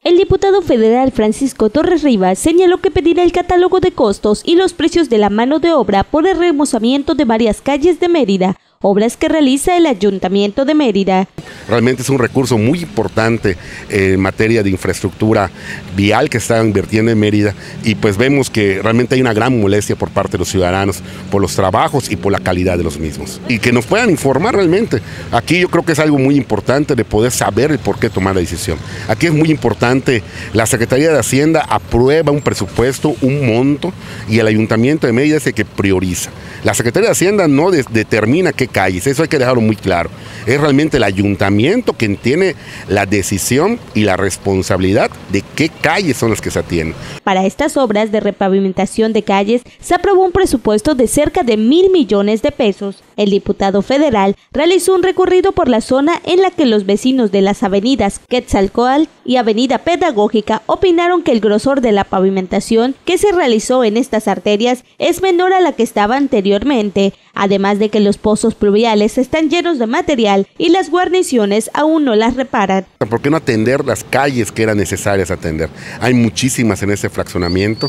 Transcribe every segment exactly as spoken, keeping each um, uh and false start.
El diputado federal Francisco Torres Rivas señaló que pedirá el catálogo de costos y los precios de la mano de obra por el remozamiento de varias calles de Mérida, obras que realiza el Ayuntamiento de Mérida. Realmente es un recurso muy importante en materia de infraestructura vial que está invirtiendo en Mérida, y pues vemos que realmente hay una gran molestia por parte de los ciudadanos por los trabajos y por la calidad de los mismos. Y que nos puedan informar realmente. Aquí yo creo que es algo muy importante de poder saber el por qué tomar la decisión. Aquí es muy importante, la Secretaría de Hacienda aprueba un presupuesto, un monto, y el Ayuntamiento de Mérida es el que prioriza. La Secretaría de Hacienda no de, determina qué calles, eso hay que dejarlo muy claro. Es realmente el ayuntamiento quien tiene la decisión y la responsabilidad de qué calles son las que se atienden. Para estas obras de repavimentación de calles se aprobó un presupuesto de cerca de mil millones de pesos. El diputado federal realizó un recorrido por la zona en la que los vecinos de las avenidas Quetzalcóatl y Avenida Pedagógica opinaron que el grosor de la pavimentación que se realizó en estas arterias es menor a la que estaba anteriormente, además de que los pozos pluviales están llenos de material y las guarniciones aún no las reparan. ¿Por qué no atender las calles que eran necesarias atender? Hay muchísimas en ese fraccionamiento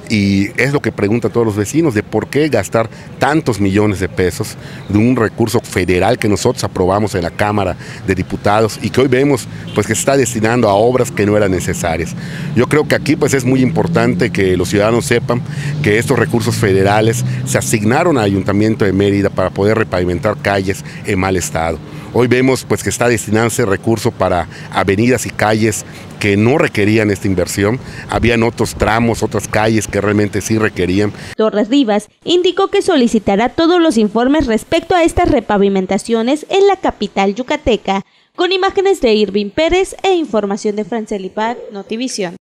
y es lo que preguntan todos los vecinos, de por qué gastar tantos millones de pesos de un recurso federal que nosotros aprobamos en la Cámara de Diputados y que hoy vemos pues que se está destinando a obras que no eran necesarias. Yo creo que aquí pues es muy importante que los ciudadanos sepan que estos recursos federales se asignaron al Ayuntamiento de Mérida para poder repavimentar calles en mal estado. Hoy vemos pues que está destinado ese recurso para avenidas y calles que no requerían esta inversión. Habían otros tramos, otras calles que realmente sí requerían. Torres Rivas indicó que solicitará todos los informes respecto a estas repavimentaciones en la capital yucateca. Con imágenes de Irving Pérez e información de Franceli Paz, Notivisión.